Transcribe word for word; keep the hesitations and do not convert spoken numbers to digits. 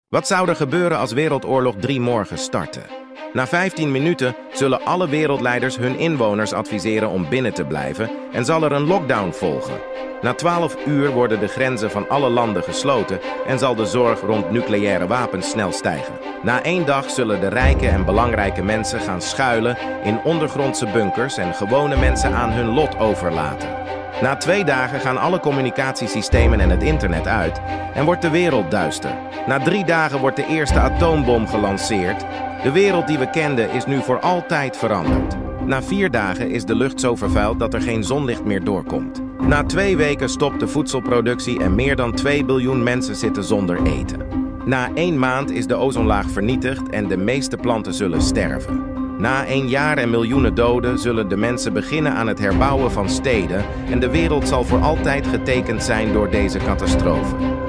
Wat zou er gebeuren als Wereldoorlog drie morgen startte? Na vijftien minuten zullen alle wereldleiders hun inwoners adviseren om binnen te blijven en zal er een lockdown volgen. Na twaalf uur worden de grenzen van alle landen gesloten en zal de zorg rond nucleaire wapens snel stijgen. Na één dag zullen de rijke en belangrijke mensen gaan schuilen in ondergrondse bunkers en gewone mensen aan hun lot overlaten. Na twee dagen gaan alle communicatiesystemen en het internet uit en wordt de wereld duister. Na drie dagen wordt de eerste atoombom gelanceerd. De wereld die we kenden is nu voor altijd veranderd. Na vier dagen is de lucht zo vervuild dat er geen zonlicht meer doorkomt. Na twee weken stopt de voedselproductie en meer dan twee biljoen mensen zitten zonder eten. Na één maand is de ozonlaag vernietigd en de meeste planten zullen sterven. Na een jaar en miljoenen doden zullen de mensen beginnen aan het herbouwen van steden en de wereld zal voor altijd getekend zijn door deze catastrofe.